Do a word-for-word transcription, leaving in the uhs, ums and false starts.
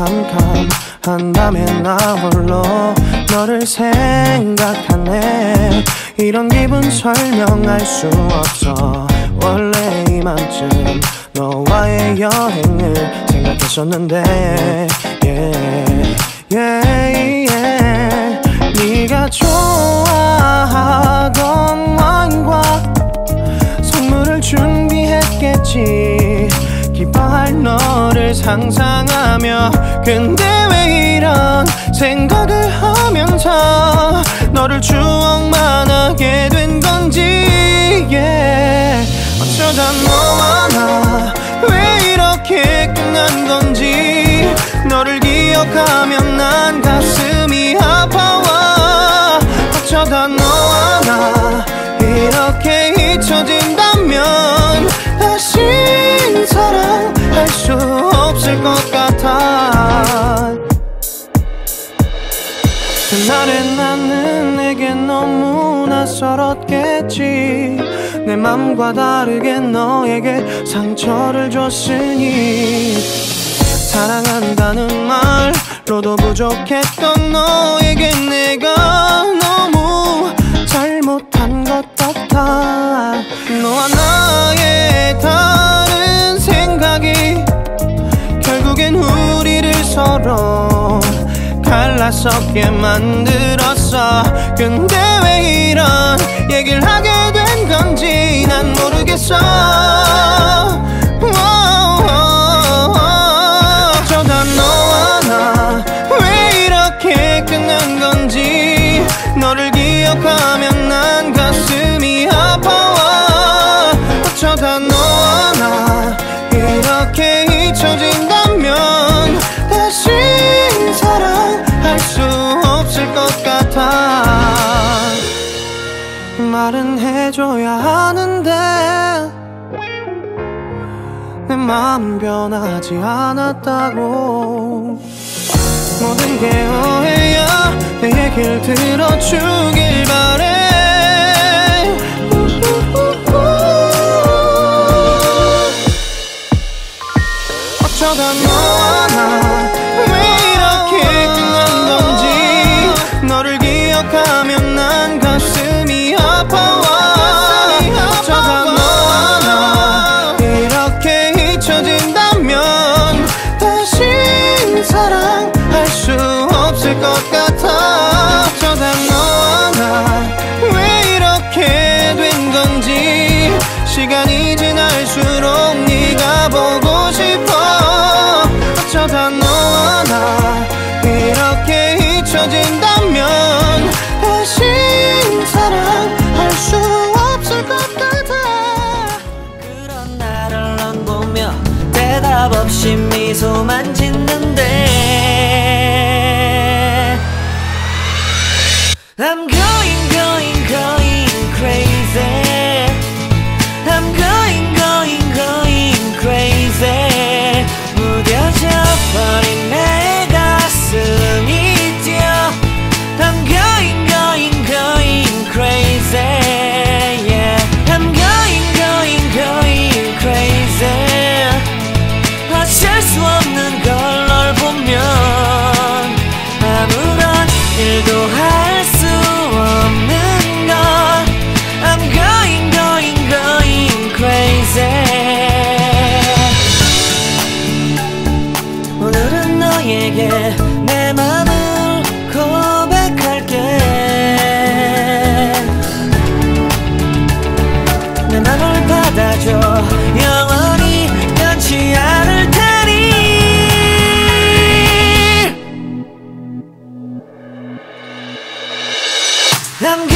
캄캄한 밤에 나 홀로 너를 생각하네. 이런 기분 설명할 수 없어. 원래 이맘쯤 너와의 여행을 생각했었는데 yeah, yeah, yeah. 네가 좋아하던 와인과 선물을 준비했겠지. 기뻐할 너를 상상하며. 근데 왜 이런 생각을 하면서 너를 추억만 하게 된 건지 yeah. 어쩌다 너와 나 왜 이렇게 끝난 건지. 너를 기억하면 난 가슴이 아파와. 어쩌다 너와 나 이렇게 잊혀진다면 다시 사랑할 수 없을 것 같아. 그날의 나는 내게 너무 낯설었겠지. 내 맘과 다르게 너에게 상처를 줬으니. 사랑한다는 말로도 부족했던 너에게 내가 너무 잘못한 것 같아. 너와 나의 다른 생각이 결국엔 우리를 서로 갈라서게 만들었어. 근데 왜 이런 얘기를 하게 된 건지 난 모르겠어. 어쩌다 너와 나 왜 이렇게 끝난 건지. 너를 기억하면 난 가슴이 아파와. 어쩌다 너와 나 이렇게 잊혀진다면 다시 사랑할 수 없을 것 같아. 말은 해줘야 하는데 내 마음 변하지 않았다고. 모든 게 오해야. 내 얘기를 들어주길 바래. 어쩌다 너와 나 왜 이렇게 끝난 건지. 너를 기억하면 난 가슴이 아파와. 어쩌다 너와 나 이렇게 잊혀진다면 다시 사랑할 수 없을 것 같아. 어쩌다 너와 나 왜 이렇게 된 건지. 시간이 지날수록 네가 보고 싶어. 어쩌다 너와 나 이렇게 잊혀진다면 다시 사랑할 수 없을 것 같아. 그런 나를 넌 보며 대답 없이 미소만 짓는데 I'm going going going crazy. I'm going going going crazy. 무뎌져 버린 내 가슴이 뛰어. I'm going going going crazy yeah. I'm going going going crazy. 어쩔 수 없는 걸 널 보면 아무런 일도 할 수 없는 걸. I'm going going going crazy. 오늘은 너에게 내 맘을 고백할게. 내 맘을 받아줘. 영원히 변치 않을 테니. I'm